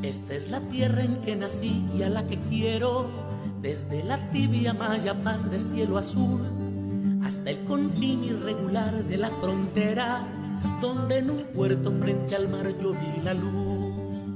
Esta es la tierra en que nací y a la que quiero, desde la tibia Mayapán de cielo azul hasta el confín irregular de la frontera, donde en un puerto frente al mar yo vi la luz.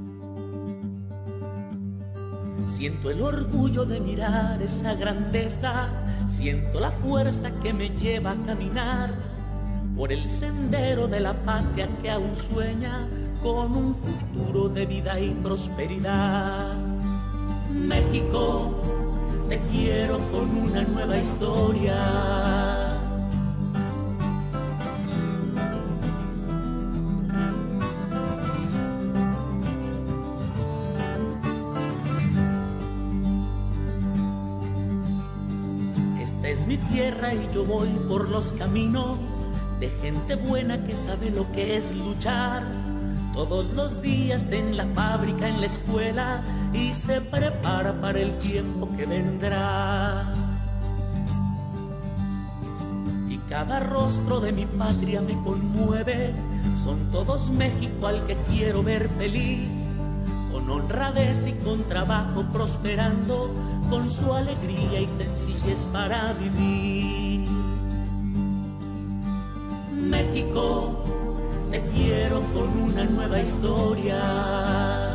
Siento el orgullo de mirar esa grandeza, siento la fuerza que me lleva a caminar por el sendero de la patria que aún sueña con un futuro de vida y prosperidad. México, te quiero con una nueva historia. Esta es mi tierra y yo voy por los caminos de gente buena que sabe lo que es luchar todos los días en la fábrica, en la escuela, y se prepara para el tiempo que vendrá. Y cada rostro de mi patria me conmueve, son todos México al que quiero ver feliz, con honradez y con trabajo prosperando, con su alegría y sencillez para vivir. México, te quiero con una nueva historia.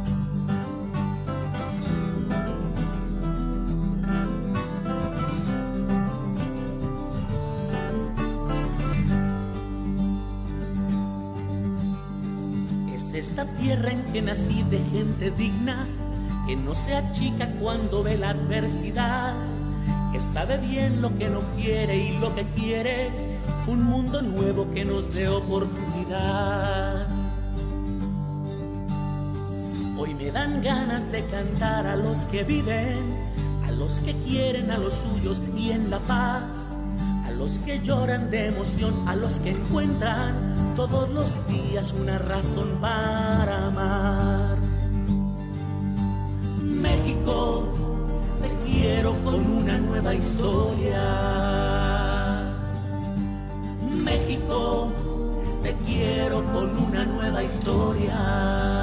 Es esta tierra en que nací de gente digna, que no se achica cuando ve la adversidad, que sabe bien lo que no quiere y lo que quiere, un mundo nuevo que nos dé oportunidad. Hoy me dan ganas de cantar a los que viven, a los que quieren a los suyos y en la paz, a los que lloran de emoción, a los que encuentran todos los días una razón para amar. México, te quiero con una nueva historia. México, te quiero con una nueva historia.